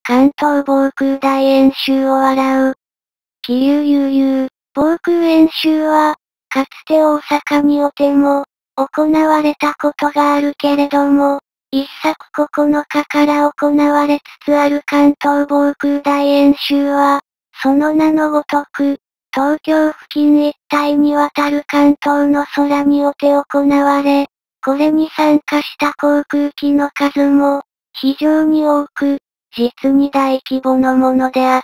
関東防空大演習を笑う。気流悠々、防空演習は、かつて大阪におても、行われたことがあるけれども、一昨9日から行われつつある関東防空大演習は、その名のごとく、東京付近一帯にわたる関東の空におて行われ、これに参加した航空機の数も、非常に多く、実に大規模のものであった。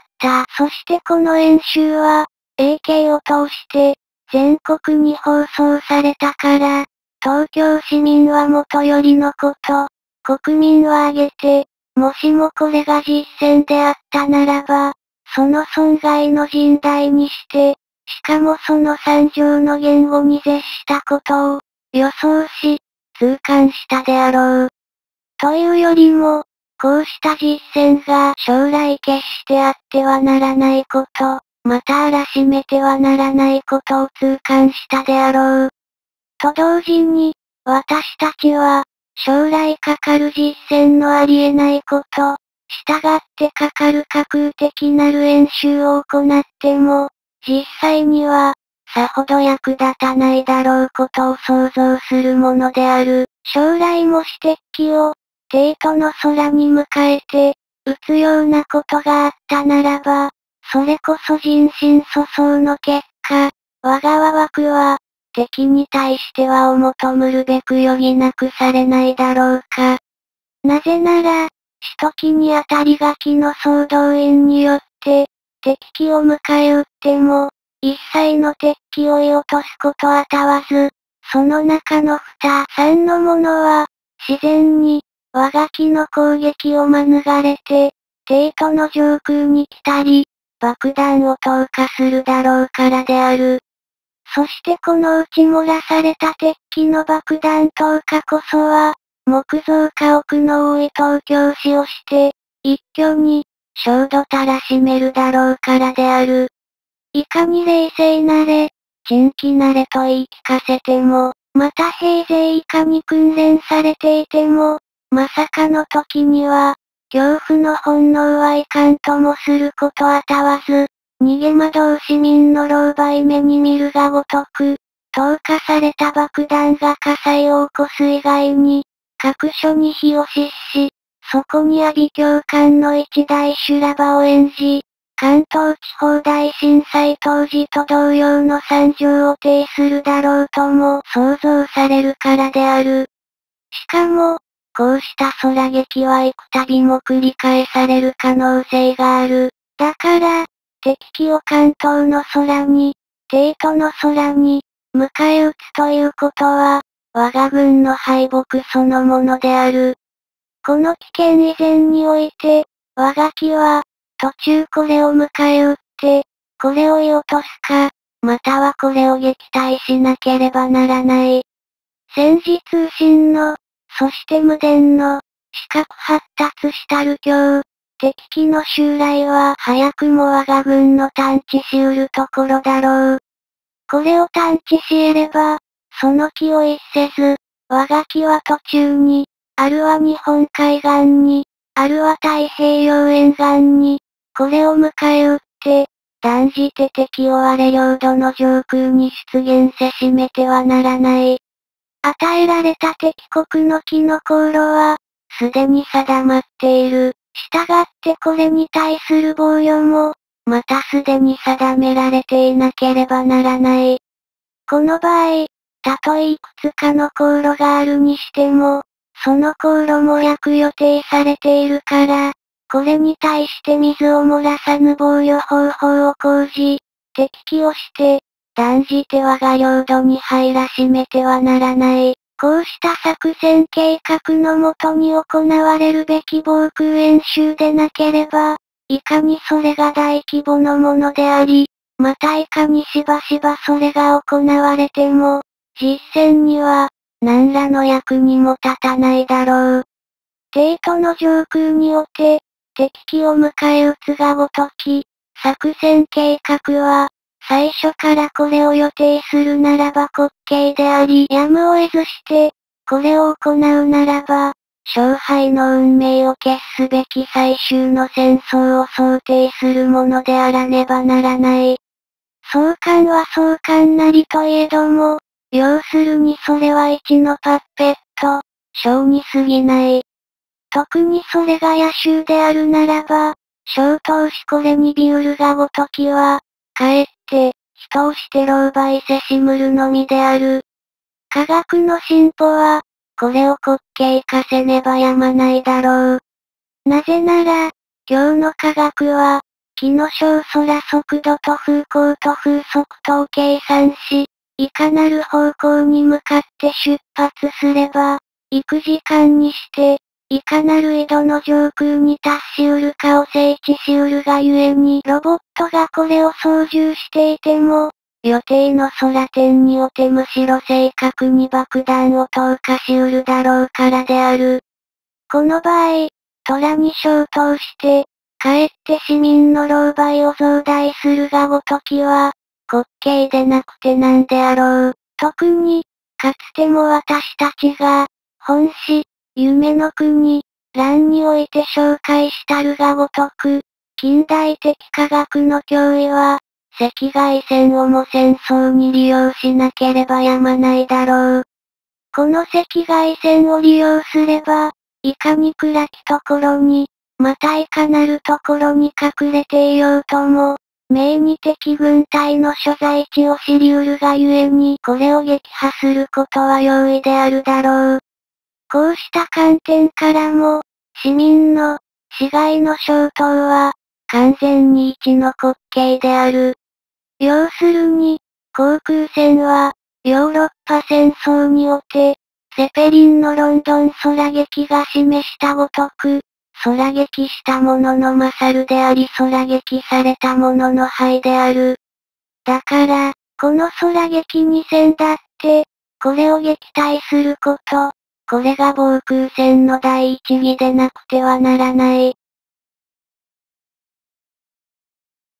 そしてこの演習は、AK を通して、全国に放送されたから、東京市民はもとよりのこと、国民は挙げて、もしもこれが実践であったならば、その損害の甚大にして、しかもその惨状の言語に絶したことを、予想し、痛感したであろう。というよりも、こうした実践が将来決してあってはならないこと、また改めてはならないことを痛感したであろう。と同時に、私たちは、将来かかる実践のありえないこと、従ってかかる架空的なる演習を行っても、実際には、さほど役立たないだろうことを想像するものである。将来もし敵機を、帝都の空に向かえて、撃つようなことがあったならば、それこそ人心粗相の結果、我が我枠は、敵に対してはお求むるべく余儀なくされないだろうか。なぜなら、首都機に当たりがきの総動員によって、敵機を迎え撃っても、一切の敵機を射落とすことあたわず、その中の2、3の者は、自然に、我が機の攻撃を免れて、帝都の上空に来たり、爆弾を投下するだろうからである。そしてこの撃ち漏らされた敵機の爆弾投下こそは、木造家屋の多い東京市をして、一挙に、焦土たらしめるだろうからである。いかに冷静なれ、珍奇なれと言い聞かせても、また平勢以下に訓練されていても、まさかの時には、恐怖の本能はいかんともすることあたわず、逃げ惑う市民の狼狽目に見るがごとく、投下された爆弾が火災を起こす以外に、各所に火を失し、そこに阿鼻教官の一大修羅場を演じ、関東地方大震災当時と同様の惨状を呈するだろうとも想像されるからである。しかも、こうした空劇は幾度も繰り返される可能性がある。だから、敵機を関東の空に、帝都の空に、迎え撃つということは、我が軍の敗北そのものである。この危険以前において、我が機は、途中これを迎え撃って、これを射落とすか、またはこれを撃退しなければならない。戦時通信の、そして無電の、視覚発達したる今日、敵機の襲来は早くも我が軍の探知しうるところだろう。これを探知し得れば、その気を逸せず、我が機は途中に、あるは日本海岸に、あるは太平洋沿岸に、これを迎え撃って、断じて敵を我領土の上空に出現せしめてはならない。与えられた敵国の機の航路は、すでに定まっている。したがってこれに対する防御も、またすでに定められていなければならない。この場合、たとえいくつかの航路があるにしても、その航路も約予定されているから、これに対して水を漏らさぬ防御方法を講じ、敵機をして、断じて我が領土に入らしめてはならない。こうした作戦計画のもとに行われるべき防空演習でなければ、いかにそれが大規模のものであり、またいかにしばしばそれが行われても、実践には、何らの役にも立たないだろう。帝都の上空におて、敵機を迎え撃つがごとき、作戦計画は、最初からこれを予定するならば滑稽であり、やむを得ずして、これを行うならば、 勝敗の運命を決すべき最終の戦争を想定するものであらねばならない。相関は相関なりといえども、要するにそれは一のパッペット、ショーに過ぎない。特にそれが野衆であるならば、小投資これにビウルがごときは、かえって、人をして狼狽せしむるのみである。科学の進歩は、これを滑稽化せねばやまないだろう。なぜなら、今日の科学は、気の小空速度と風向と風速とを計算し、いかなる方向に向かって出発すれば、幾時間にして、いかなる緯度の上空に達しうるかを整地しうるがゆえにロボットがこれを操縦していても、予定の空点におてむしろ正確に爆弾を投下しうるだろうからである。この場合、虎に消灯して、かえって市民の狼狽を増大するがごときは、滑稽でなくてなんであろう。特に、かつても私たちが、本誌、夢の国、欄において紹介したるがごとく、近代的科学の脅威は、赤外線をも戦争に利用しなければやまないだろう。この赤外線を利用すれば、いかに暗きところに、またいかなるところに隠れていようとも、明に敵軍隊の所在地を知り得るがゆえにこれを撃破することは容易であるだろう。こうした観点からも、市民の、市街の消灯は、完全に一の滑稽である。要するに、航空戦は、ヨーロッパ戦争におて、ゼペリンのロンドン空撃が示したごとく、空撃したものの勝るであり空撃されたものの敗である。だから、この空撃2戦だって、これを撃退すること、これが防空戦の第一義でなくてはならない。